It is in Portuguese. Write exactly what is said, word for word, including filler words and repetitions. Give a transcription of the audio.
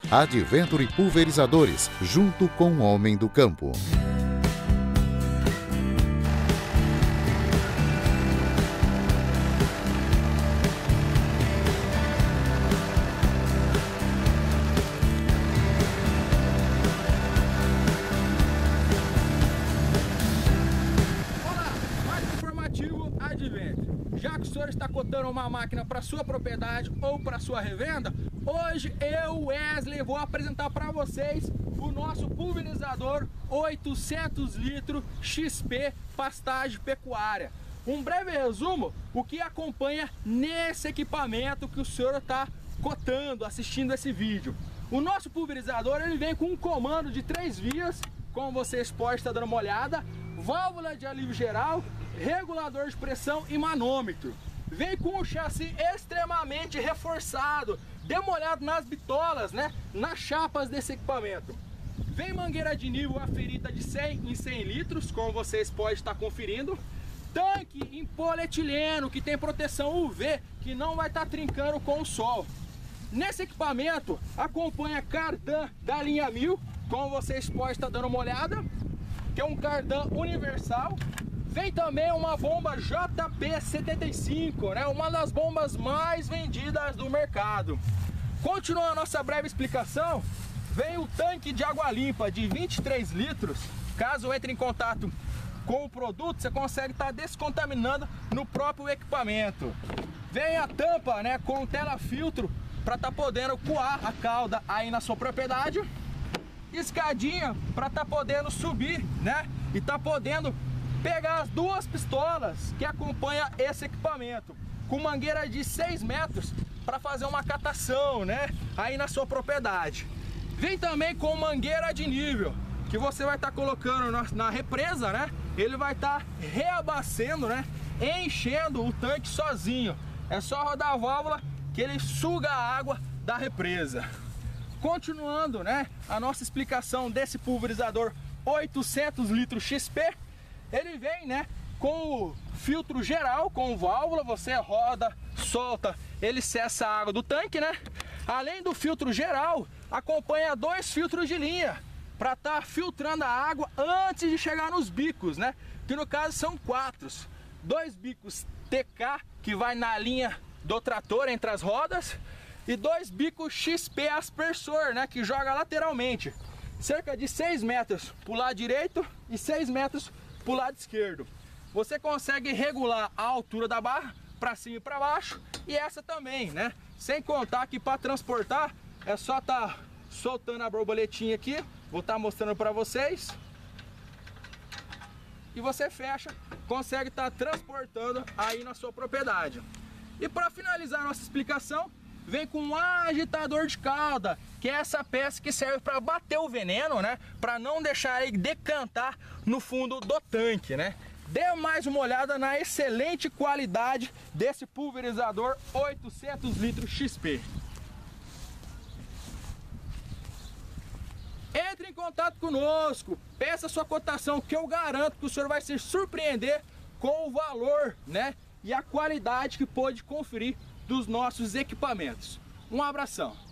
Adventure Pulverizadores, junto com o homem do campo. Adventure. Já que o senhor está cotando uma máquina para sua propriedade ou para sua revenda, hoje eu, Wesley, vou apresentar para vocês o nosso pulverizador oitocentos litros X P Pastagem Pecuária. Um breve resumo, o que acompanha nesse equipamento que o senhor está cotando, assistindo esse vídeo. O nosso pulverizador ele vem com um comando de três vias, como vocês podem estar dando uma olhada, válvula de alívio geral, regulador de pressão e manômetro. Vem com um chassi extremamente reforçado, demolhado nas bitolas, né, nas chapas desse equipamento. Vem mangueira de nível aferida de cem em cem litros, como vocês podem estar conferindo. Tanque em polietileno que tem proteção U V, que não vai estar trincando com o sol. Nesse equipamento acompanha cardan da linha mil, como vocês podem estar dando uma olhada, que é um cardan universal. Vem também uma bomba J P setenta e cinco, né? Uma das bombas mais vendidas do mercado. Continuando a nossa breve explicação, vem o tanque de água limpa de vinte e três litros. Caso entre em contato com o produto, você consegue estar descontaminando no próprio equipamento. Vem a tampa, né, com tela-filtro para estar podendo coar a cauda aí na sua propriedade. Escadinha para estar podendo subir, né? E tá podendo pegar as duas pistolas que acompanha esse equipamento, com mangueira de seis metros para fazer uma catação, né, aí na sua propriedade. Vem também com mangueira de nível, que você vai estar tá colocando na, na represa, né? Ele vai estar tá reabastecendo, né, enchendo o tanque sozinho. É só rodar a válvula que ele suga a água da represa. Continuando, né, a nossa explicação desse pulverizador oitocentos litros X P, ele vem, né, com o filtro geral, com válvula, você roda, solta, ele cessa a água do tanque, né? Além do filtro geral, acompanha dois filtros de linha para estar tá filtrando a água antes de chegar nos bicos, né? Que no caso são quatro, dois bicos T K que vai na linha do trator entre as rodas e dois bicos X P aspersor, né, que joga lateralmente, cerca de seis metros para o lado direito e seis metros para o lado esquerdo. Você consegue regular a altura da barra para cima e para baixo, e essa também, né? Sem contar que para transportar é só estar tá soltando a borboletinha aqui, vou estar tá mostrando para vocês, e você fecha, consegue estar tá transportando aí na sua propriedade. E para finalizar a nossa explicação, vem com um agitador de cauda, que é essa peça que serve para bater o veneno, né? Para não deixar ele decantar no fundo do tanque, né? Dê mais uma olhada na excelente qualidade desse pulverizador oitocentos litros X P. Entre em contato conosco, peça sua cotação, que eu garanto que o senhor vai se surpreender com o valor, né, e a qualidade que pode conferir dos nossos equipamentos. Um abração.